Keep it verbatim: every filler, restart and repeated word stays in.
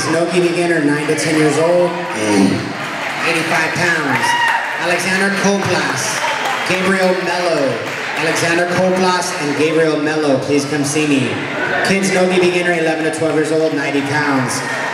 Noki beginner, nine to ten years old, eighty-five pounds. Alexander Koplas, Gabriel Mello. Alexander Koplas and Gabriel Mello, please come see me. Kids Nogi beginner, eleven to twelve years old, ninety pounds.